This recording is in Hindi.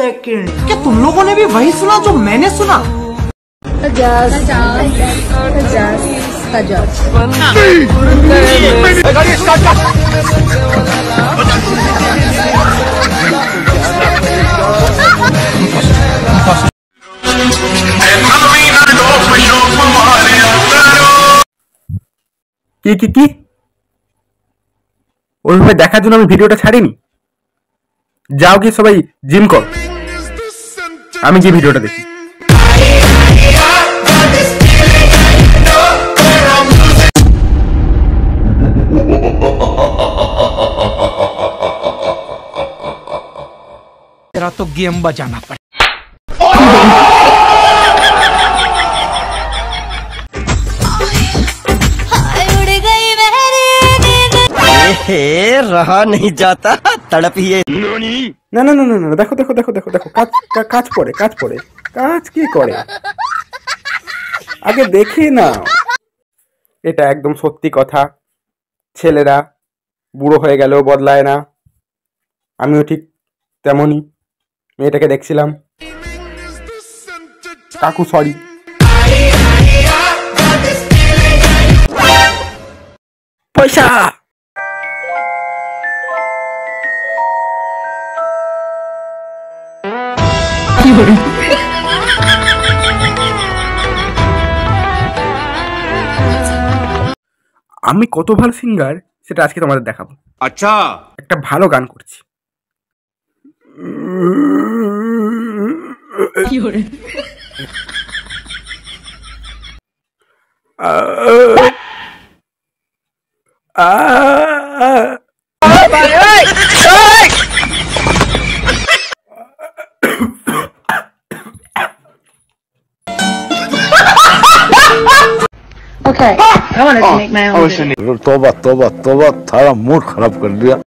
सेकंड। क्या तुम लोगों ने भी वही सुना जो मैंने सुना? 50 কি ওইভাবে দেখার জন্য আমি ভিডিওটা ছাড়িনি। যাও কি সবাই জিম কর, আমি কি ভিডিওটা দেখি। तेरा तो गेम बजाना पड़े। रहा नहीं जाता, तड़प ही है। না না না না না, দেখো দেখো দেখো দেখো দেখো, কাজ পড়ে কাজ কি করে আগে দেখি না। এটা একদম সত্যি কথা, ছেলেরা বুড়ো হয়ে গেলেও বদলায় না। আমিও ঠিক তেমনই মেয়েটাকে দেখছিলাম। কাকু সরি। পয়সা আমি কত ভালো সিঙ্গার সেটা আজকে তোমাদের দেখাবো। আচ্ছা, একটা ভালো গান করছি। Okay, I wanted to make my own. तौबा तौबा तौबा, थारा मूड खराब कर दिया।